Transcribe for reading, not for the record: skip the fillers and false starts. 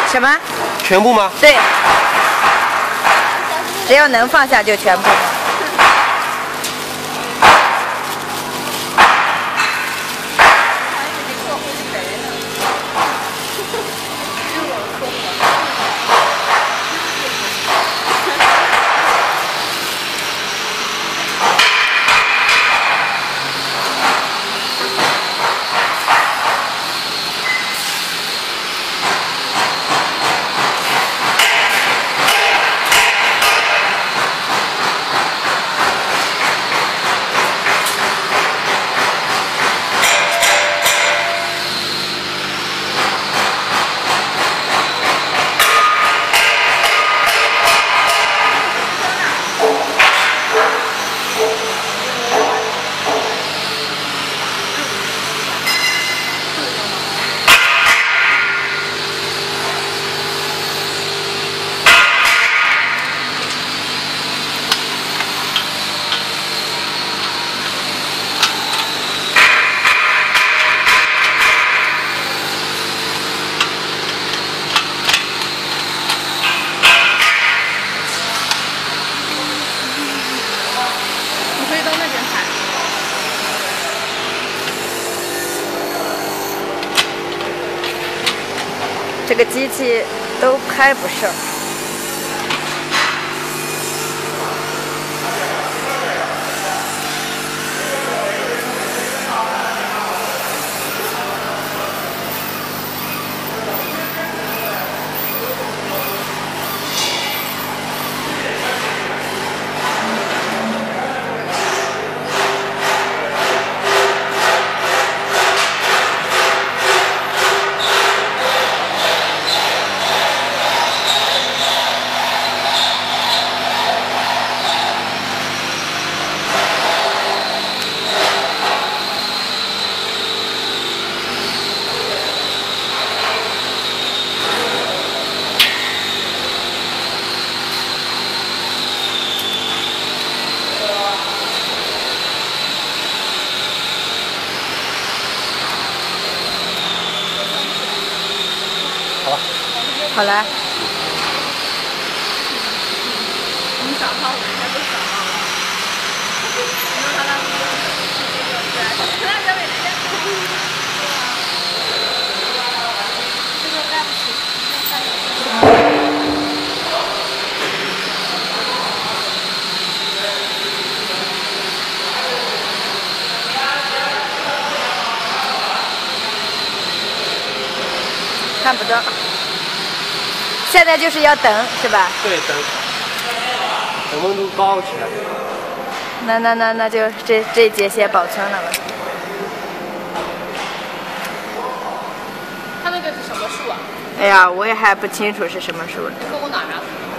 什么？ 全部吗？ 对，只要能放下就全部。这个机器都拍不上。 好吧。 好了。 你想他，我应该不想啊。你说他那这个交给人家。这个带不起， 看不到。现在就是要等，是吧？ 对，等温度高起来。 那就这节先保存了吧。 他那个是什么树啊？ 哎呀，我也还不清楚是什么树了。 你给我拿着。